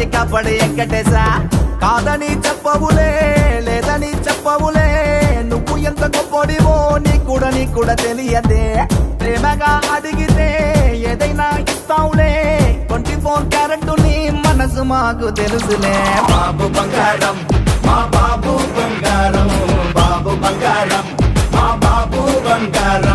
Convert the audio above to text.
చిక్కపడి వెంకటేశా కాదని చెప్పవులే లేదని చెప్పవులే నువ్వు ఎంత గొప్పడివో నీ కూడా తెలియదే ప్రేమగా అడిగితే ఏదైనా ఇస్తావులే 24 క్యారెట్ నీ మనసు మాకు తెలుసులే బాబు బంగారం మా బాబు బంగారం బాబు బంగారం మా బాబు బంగారం